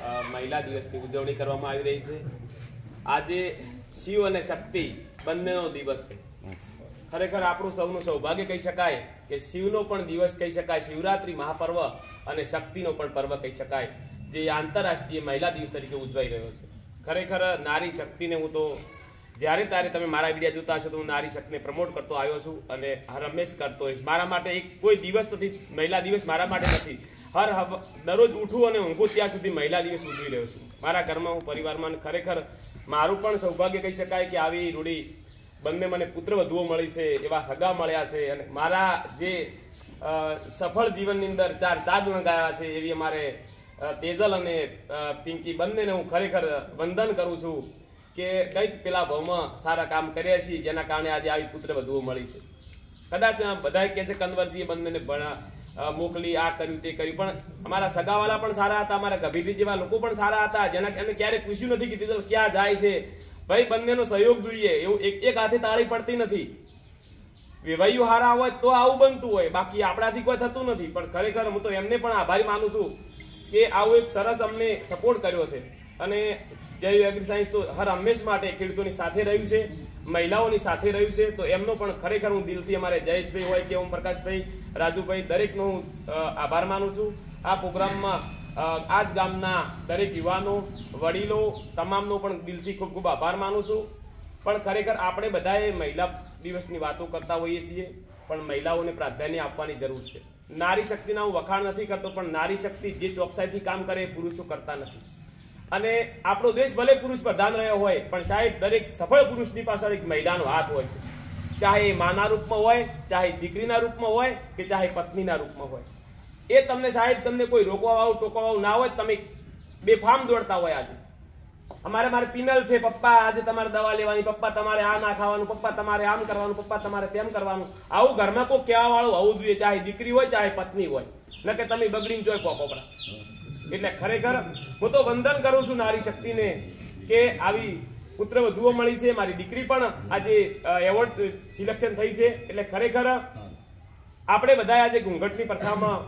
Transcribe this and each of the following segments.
મહિલા દિવસની ઉજવણી કરવામાં આવી રહી છે। આજે શિવ અને શક્તિ બંનેનો દિવસ છે। ખરેખર આપણું સૌનું સૌભાગ્ય કહી શકાય કે શિવનો પણ દિવસ કહી શકાય, શિવરાત્રી મહાપર્વ, અને શક્તિનો પણ પર્વ કહી શકાય, જે આંતરરાષ્ટ્રીય મહિલા દિવસ તરીકે ઉજવાઈ રહ્યો છે। ખરેખર નારી શક્તિને હું તો જ્યારે ત્યારે તમે મારા વિડીયો જોતા હશો તો હું નારી શક્તિને પ્રમોટ કરતો આવ્યો છું અને હંમેશ કરતો હોઈશ। મારા માટે એક કોઈ દિવસ નથી, મહિલા દિવસ મારા માટે નથી। દરરોજ ઉઠું અને ઊંઘું ત્યાં સુધી મહિલા દિવસ ઉજવી રહ્યો છું મારા ઘરમાં, હું પરિવારમાં। ખરેખર મારું પણ સૌભાગ્ય કહી શકાય કે આવી રૂઢી બંને મને પુત્ર વધુઓ મળી છે, એવા સગા મળ્યા છે, અને મારા જે સફળ જીવનની અંદર ચાર ચાંદ લગાવ્યા છે એવી અમારે તેજલ અને પિંકી બંનેને હું ખરેખર વંદન કરું છું કે કંઈક પેલા ભાવમાં સારા કામ કર્યા છીએ જેના કારણે આજે આવી પુત્ર વધુઓ મળી છે। કદાચ બધા કહે છે કંદવરજીએ બંનેને મોકલી, આ કર્યું તે કર્યું, પણ અમારા સગાવાલા પણ સારા હતા, અમારા ગભીરી જેવા લોકો પણ સારા હતા, જેના એને ક્યારેય પૂછ્યું નથી કે તેજલ ક્યાં જાય છે। ભાઈ બંનેનો સહયોગ જોઈએ, એવું એક હાથે તાળી પડતી નથી। વેવાઈઓ હારા હોય તો આવું બનતું હોય, બાકી આપણાથી કોઈ થતું નથી। પણ ખરેખર હું તો એમને પણ આભારી માનું છું કે આવું એક સરસ અમને સપોર્ટ કર્યો છે। અને જય એગ્રી સાયન્સ તો હર હંમેશ માટે ખેડૂતોની સાથે રહ્યું છે, મહિલાઓની સાથે રહ્યું છે, તો એમનો પણ ખરેખર હું દિલથી અમારે જયેશભાઈ હોય કે ઓમપ્રકાશભાઈ, રાજુભાઈ, દરેકનો હું આભાર માનું છું। આ પ્રોગ્રામમાં આ જ ગામના દરેક યુવાનો, વડીલો તમામનો પણ દિલથી ખૂબ ખૂબ આભાર માનું છું। પણ ખરેખર આપણે બધાએ મહિલા દિવસની વાતો કરતા હોઈએ છીએ, પણ મહિલાઓને પ્રાધાન્ય આપવાની જરૂર છે। નારી શક્તિના હું વખાણ નથી કરતો, પણ નારી શક્તિ જે ચોકસાઈથી કામ કરે એ પુરુષો કરતા નથી। અને આપણો દેશ ભલે પુરુષ પ્રધાન રહ્યો હોય, પણ સાહેબ દરેક સફળ પુરુષની પાછળ એક મહિલાનો હાથ હોય છે, ચાહે એ માના રૂપમાં હોય, ચાહે દીકરીના રૂપમાં હોય, કે ચાહે પત્નીના રૂપમાં હોય। એ તમને સાહેબ તમને કોઈ રોકવાવાળું ટોકવાવાળું ના હોય, તમે બેફામ દોડતા હોય। આજે મારે પિનલ છે, પપ્પા આજે તમારે દવા લેવાની, પપ્પા તમારે આ ના ખાવાનું, પપ્પા તમારે આમ કરવાનું, પપ્પા તમારે તેમ કરવાનું, આવું ઘરમાં કોઈ કહેવા વાળું હોવું જોઈએ, ચાહે દીકરી હોય ચાહે પત્ની હોય, ન કે તમે બગડીને જોઈ પોપરા। એટલે ખરેખર હું તો વંદન કરું છું નારી શક્તિને કે આવી પુત્ર વધુઓ મળી છે। મારી દીકરી પણ આજે એવોર્ડ સિલેક્શન થઈ છે। એટલે ખરેખર આપણે બધા આજે ઘૂંઘટની પ્રથામાં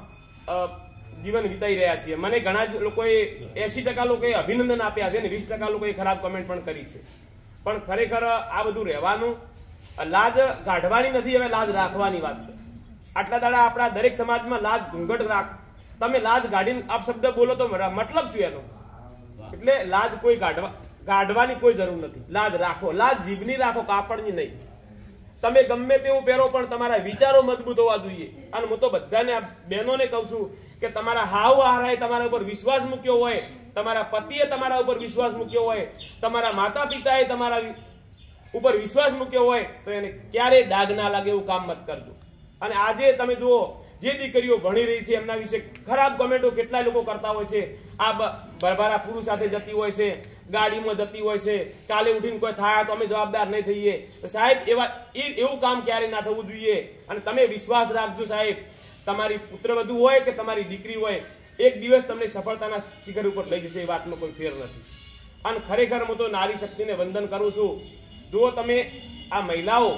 જીવન વિતાઈ રહ્યા છીએ। મને ઘણા લોકોએ 80% લોકોએ અભિનંદન આપ્યા છે અને 20% લોકોએ ખરાબ કમેન્ટ પણ કરી છે। પણ ખરેખર આ બધું રહેવાનું, લાજ કાઢવાની નથી, હવે લાજ રાખવાની વાત છે। આટલા દાડા આપણા દરેક સમાજમાં લાજ ઘૂંઘટ રાખ, તમે લાજ ગાડીને આપ શબ્દ બોલો તો મતલબ શું એનો? એટલે લાજ કોઈ કાઢવાની કોઈ જરૂર નથી, લાજ રાખો, લાજ જીભની રાખો, કાપડની નહીં। તમે ગમે તેવું પહેરો પણ તમારા વિચારો મજબૂત હોવા જોઈએ। અને હું તો બધાને બહેનોને કહું છું કે તમારા હાવ હારાએ તમારા ઉપર વિશ્વાસ મૂક્યો હોય, તમારા પતિએ તમારા ઉપર વિશ્વાસ મૂક્યો હોય, તમારા માતા પિતાએ તમારા ઉપર વિશ્વાસ મૂક્યો હોય, તો એને ક્યારેય ડાઘ ના લાગે એવું કામ મત કરજો। અને આજે તમે જુઓ જે દીકરીઓ ભણી રહી છે એમના વિશે ખરાબ કમેન્ટો કેટલાય લોકો કરતા હોય છે। આ ભરભારા પુરુષ સાથે જતી હોય છે, ગાડીમાં જતી હોય છે, કાલે ઉઠીને કોઈ થાય તો અમે જવાબદાર નહીં થઈએ। તો સાહેબ એવું કામ ક્યારેય ના થવું જોઈએ। અને તમે વિશ્વાસ રાખજો સાહેબ, તમારી પુત્રવધુ હોય કે તમારી દીકરી હોય, એક દિવસ તમને સફળતાના શિખર ઉપર લઈ જશે, એ વાતમાં કોઈ ફેર નથી। અને ખરેખર હું તો નારી શક્તિને વંદન કરું છું। જો તમે આ મહિલાઓ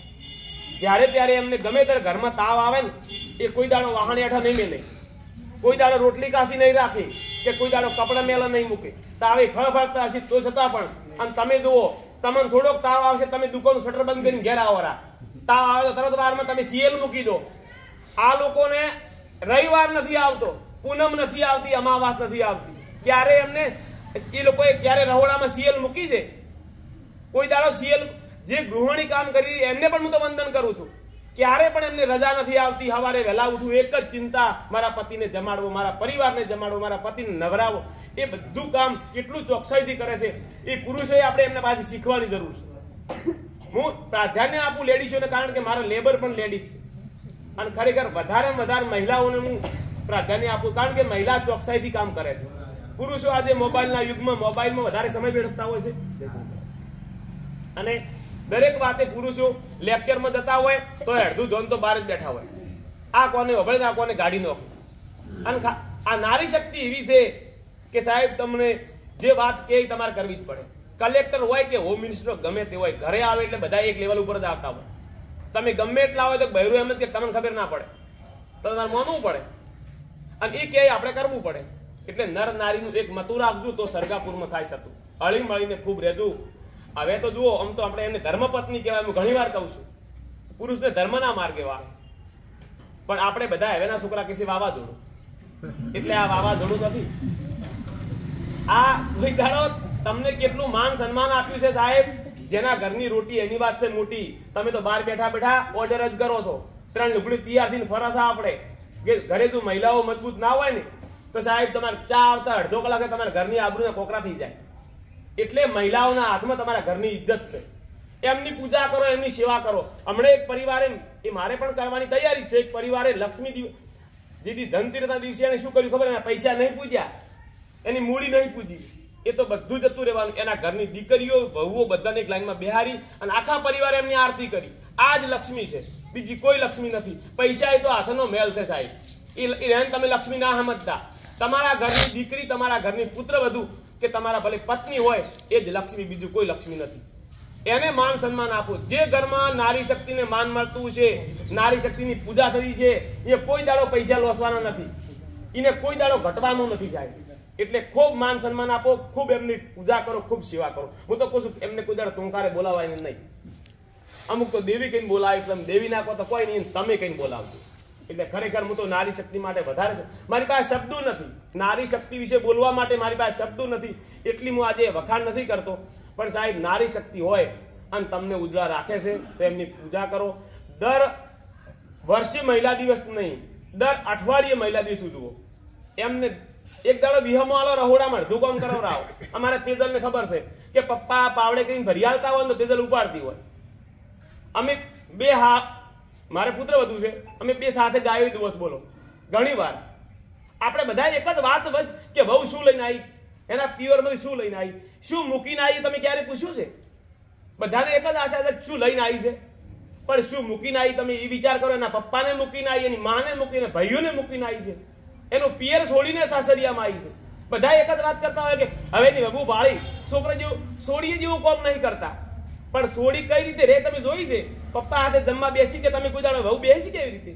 જ્યારે ત્યારે એમને ગમે ત્યારે ઘરમાં તાવ આવે ને, એ કોઈ દાડો વાહણ હેઠા નહીં મેલે, કોઈ દાડો રોટલી કાશી નહીં રાખે, કે કોઈ દાડો કપડા મેલા નહીં મૂકે, તાવે ફળફળતા હશે તો છતાં પણ। અને તમે જુઓ, તમને થોડોક તાવ આવશે, તમે દુકાનનું શટર બંધ કરીને ઘેર આવરા, તાવ આવે તો તરત વારમાં તમે સીએલ મૂકી દો। આ લોકોને રવિવાર નથી આવતો, પૂનમ નથી આવતી, અમાવાસ નથી આવતી, ક્યારે એમને એ લોકોએ ક્યારે રહોડામાં સીએલ મૂકી છે? કોઈ દાડો સીએલ જે ગૃહિણી કામ કરી એમને પણ હું તો વંદન કરું છું, ક્યારે પણ એમને રજા નથી આવતી। સવારે વહેલા ઉઠવું, એક જ ચિંતા, મારા પતિને જમાડવો, મારા પરિવારને જમાડવો, મારા પતિને નવરાવો। એ બધું કામ કેટલું ચોકસાઈથી કરે છે, એ પુરુષોએ આપણે એમને પાછી શીખવાની જરૂર છે। હું પ્રાધાન્ય આપું લેડીઝોને, કારણ કે મારા લેબર પણ લેડીઝ છે। અને ખરેખર વધારે વધારે મહિલાઓને હું પ્રાધાન્ય આપું, કારણ કે મહિલા ચોકસાઈથી કામ કરે છે। પુરુષો આજે મોબાઈલના યુગમાં મોબાઈલમાં વધારે સમય વેડફતા હોય છે, અને દરેક વાતે પુરુષો લેક્ચરમાં જતા હોય તો અડધું ધોન તો બહાર જ બેઠા હોય, આ કોને વગળે, આ કોને ગાડી નોખે। અને આ નારી શક્તિ એવી છે કે સાહેબ તમને જે વાત કે તમારે કરવી જ પડે। કલેક્ટર હોય કે હોમ મિનિસ્ટર ગમે તે હોય, ઘરે આવે એટલે બધા એક લેવલ ઉપર જ આવતા હોય। તમે ગમે એટલા હોય તો બહેરું એમ જ કે તમને ખબર ના પડે તો તમારે માનવું પડે, અને એ કે આપણે કરવું પડે। એટલે નર નારીનું એક મતું રાખજો તો સરગાપુરમાં થાય સતું. હળી મળીને ખૂબ રહેજો. હવે તો જુઓ, આમ તો આપણે એને ધર્મપત્ની કહેવાય, હું ઘણી વાર કહું છું, પુરુષને ધર્મના માર્ગે વાળ, પણ આપણે બધા હવેના છોકરા કહેશે વાવાઝોડું. એટલે આ વાવાઝોડું નથી. આ કોઈ દાડો તમને કેટલું માન સન્માન આપ્યું છે સાહેબ. જેના ઘરની રોટી એની વાત છે મોટી. તમે તો બહાર બેઠા બેઠા ઓર્ડર જ કરો છો. 3 લુગડી તૈયાર થઈને ફરસા આપણે કે ઘરે જો મહિલાઓ મજબૂત ના હોય ને તો સાહેબ તમારે ચા આવતા અડધો કલાકે તમારા ઘરની આબરૂના કોકરા થઈ જાય. એટલે મહિલાઓના હાથમાં તમારા ઘરની ઇજ્જત છે. એમની પૂજા કરો, એમની સેવા કરો. હમણાં એક પરિવારે, એ મારે પણ કરવાની તૈયારી છે, એક પરિવારે લક્ષ્મી જેથી ધનતેરસના દિવસે એને શું કર્યું ખબર? એના પૈસા નહીં પૂજ્યા, એની મૂડી નહીં પૂજી. એ તો બધું જતું રહેવાનું. એના ઘરની દીકરીઓ વહુઓ બધાને એક લાઈનમાં બેહારી અને આખા પરિવારે એમની આરતી કરી. આ જ લક્ષ્મી છે, બીજી કોઈ લક્ષ્મી નથી. પૈસા એ તો હાથનો મેલ છે સાહેબ. એને તમે લક્ષ્મી ના સમજતા. તમારા ઘરની દીકરી, તમારા ઘરની પુત્રવધુ કે તમારા ભલે પત્ની હોય એ જ લક્ષ્મી, બીજું કોઈ લક્ષ્મી નથી. એને માન સન્માન આપો. જે ઘરમાં નારી શક્તિને માન મળતું છે, નારી શક્તિની પૂજા થતી છે, એ કોઈ દાડો પૈસા લોસવાના નથી, એને કોઈ દાડો ઘટવાનું નથી સાહેબ. એટલે ખૂબ માન સન્માન આપો, ખૂબ એમની પૂજા કરો, ખૂબ સેવા કરો. હું તો કહું છું એમને કોઈ દાડો ટોંકારે બોલાવાય નહીં. અમુક તો દેવી કહીને બોલાવે, તમે દેવી નાખો તો કોઈ નહીં, તમે કહીને બોલાવજો. એટલે ખરેખર હું તો નારી શક્તિ માટે વધારે છે. મારી પાસે શબ્દો નથી નારી શક્તિ વિશે બોલવા માટે, મારી પાસે શબ્દો નથી. એટલી હું આજે વખાણ નથી કરતો. પણ સાહેબ, નારી શક્તિ હોય અને તમને ઉજળા રાખે છે તો એમની પૂજા કરો. દર વર્ષે મહિલા દિવસ નહીં, દર અઠવાડિયે મહિલા દિવસ ઉજવો. એમને એક દાડો વિહમો આલો, રહોડામાં અડધું કામ કરાવરાવો. અમારા તેજલને ખબર છે કે પપ્પા પાવડે કરીને ભરિયાલતા હોય તો તેજલ ઉપાડતી હોય. અમે બે મારે પુત્ર વધુ છે, અમે બે સાથે ગાયો દિવસ બોલો. ઘણી વાર આપણે બધા એક જ વાત બસ કે વહુ શું લઈને આવી, એના પિયરમાંથી શું લઈને આવી, શું મૂકીને આવી, તમે ક્યારે પૂછ્યું છે? બધાને એક જ આશા છે શું લઈને આવી છે, પણ શું મૂકીને આવી તમે એ વિચાર કરો. એના પપ્પાને મૂકીને આવી, એની માને મૂકીને, ભાઈઓને મૂકીને આવી છે, એનું પિયર છોડીને સાસરિયામાં આવી છે. બધા એક જ વાત કરતા હોય કે હવેની વહુ ભાળી, છોકરા જેવું સોડીએ જેવું કોમ નહીં કરતા. પણ સોડી કઈ રીતે રે તમે જોઈ છે? પપ્પા હાથે જમવા બેસી કે તમે કોઈ દાડો વહુ બેસી કેવી રીતે?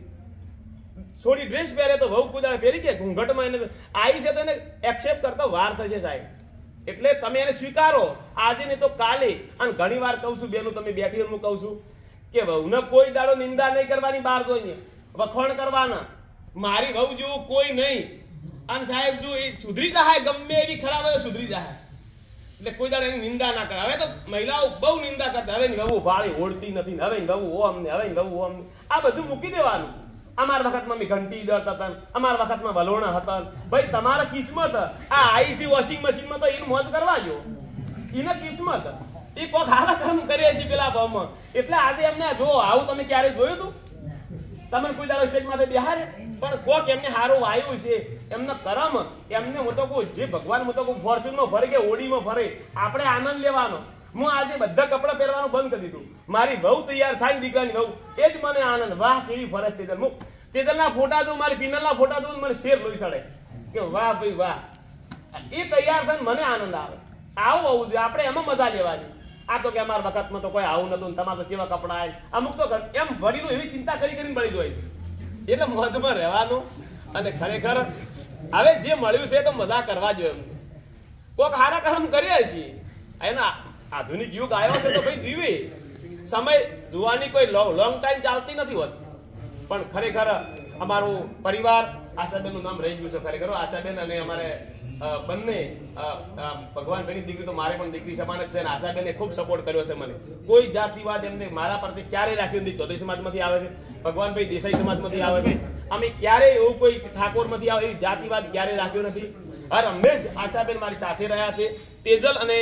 સોડી ડ્રેસ પહેરે તો વહુ કોઈ દાડો પહેરી કે ઘૂંઘટમાં એને આવી છે તો એને એક્સેપ્ટ કરતા વાર થશે સાહેબ. એટલે તમે એને સ્વીકારો આજે ને તો કાલે. અને ઘણી વાર કહું છું બેનું, તમે બેઠી હું કહું છું કે વહુને કોઈ દાડો નિંદા નહીં કરવાની, બહાર જોઈને વખોણ કરવાના. મારી વહુ જેવું કોઈ નહીં. અને સાહેબ જો એ સુધરી જાય, ગમે એવી ખરાબ હોય સુધરી જાય. એટલે કોઈ દાડો એની નિંદા ના કરે. હવે તો મહિલાઓ બહુ નિંદા કરતા, હવે વહુ ભાળી ઓળતી નથી, હવે વહુ ઓમ ને, હવે વહુ ઓમ ને. આ બધું મૂકી દેવાનું. અમારા વખતમાં મેં ઘંટી દળતા હતા, અમારા વખતમાં વલોણા હતા. ભાઈ તમારા કિસ્મત. આ આઈસી વોશિંગ મશીનમાં તો એનું મોજ કરવા જો, એને કિસ્મત. એ કોક હારા કામ કરે છે પેલા ભાવમાં. એટલે આજે એમને જો આવું તમે ક્યારે જોયું હતું? તમને કોઈ દાડો સ્ટેજમાંથી બિહારે? પણ કોક એમને હારું વાયુ છે, એમનો કરમ. એમને હું તો કહું જે ભગવાન, હું તો કહું ફોર્ચ્યુનમાં ફરે કે ઓડીમાં ફરે, આપણે આનંદ લેવાનો. હું આજે બધા કપડા પહેરવાનું બંધ કરી દીધું. મારી વહુ તૈયાર થાય, દીકરાની વહુ, એ જ મને આનંદ. વાહ કેવી ફરજ તેજલ. હું તેજલના ફોટા જોઉં, મારી પિનલના ફોટા જોઉં, મને શેર લોહી સડે કે વાહ ભાઈ વાહ. એ તૈયાર થઈને મને આનંદ આવે. આવું હોવું જોઈએ, આપણે એમાં મજા લેવાની. આ તો કે અમારા વખતમાં તો કોઈ આવું નતું, તમારે તો કેવા કપડા આવે. અમુક તો એમ વડીલો એવી ચિંતા કરી કરીને બળી જાય છે. એટલે મોજમાં રહેવાનું. અને ખરેખર હવે જે મળ્યું છે તો મજા કરવા જોઈએ. કોઈક હારા કર્મ કર્યા છીએ. એના આધુનિક યુગ આવ્યો છે તો ભાઈ જીવે. સમય જોવાની કોઈ લોંગ ટાઈમ ચાલતી નથી હોતી. પણ ખરેખર અમારું પરિવાર, આશાબેનનું નામ રહી ગયું છે ખરેખર. આશાબેન અને અમારે બંને ભગવાન સની દીકરી તો મારે પણ દીકરી સમાન જ છે. અને આશાબેને ખૂબ સપોર્ટ કર્યો છે મને. કોઈ જાતિવાદ એમને મારા પરથી ક્યારેય રાખ્યું નથી. ચૌધરી સમાજમાંથી આવે છે, ભગવાનભાઈ દેસાઈ સમાજમાંથી આવે છે. અમે ક્યારેય એવું કોઈ ઠાકોરમાંથી આવે એવી જાતિવાદ ક્યારેય રાખ્યો નથી. હર હંમેશ આશાબેન મારી સાથે રહ્યા છે. તેજલ અને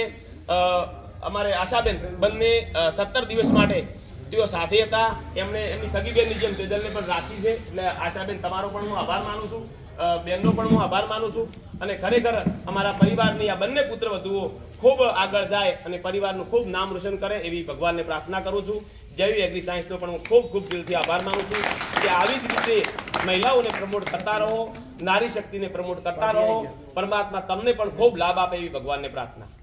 અમારે આશાબેન બંને 17 દિવસ માટે તેઓ સાથે હતા. એમને એમની સગી બેનની જેમ તેજલને પણ રાખી છે. એટલે આશાબેન તમારો પણ હું આભાર માનું છું, બેનનો પણ હું આભાર માનું છું. અને ખરેખર અમારા પરિવારની આ બંને પુત્ર વધુઓ ખૂબ આગળ જાય અને પરિવારનું ખૂબ નામ રોશન કરે એવી ભગવાનને પ્રાર્થના કરું છું. જયવી એગ્રી સાયન્સનો પણ હું ખૂબ ખૂબ દિલથી આભાર માનું છું કે આવી જ રીતે મહિલાઓને પ્રમોટ કરતા રહો, નારી શક્તિને પ્રમોટ કરતા રહો. પરમાત્મા તમને પણ ખૂબ લાભ આપે એવી ભગવાનને પ્રાર્થના.